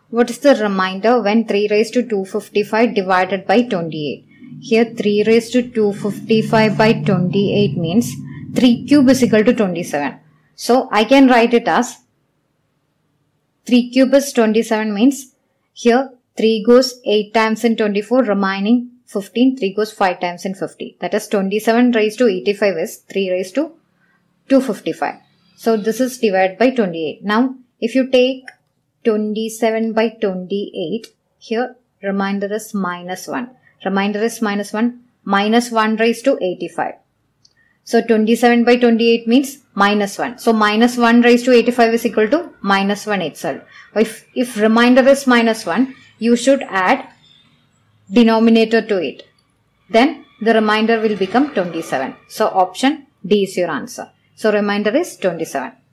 What is the remainder when 3 raised to 255 divided by 28? Here 3 raised to 255 by 28 means 3 cube is equal to 27. So I can write it as 3 cube is 27 means here 3 goes 8 times in 24, remaining 15, 3 goes 5 times in 50. That is 27 raised to 85 is 3 raised to 255. So this is divided by 28. Now if you take 27 by 28, here remainder is minus 1. Remainder is minus 1. Minus 1 raised to 85. So 27 by 28 means minus 1. So minus 1 raised to 85 is equal to minus 1 itself. If remainder is minus 1, you should add denominator to it. Then the remainder will become 27. So option D is your answer. So remainder is 27.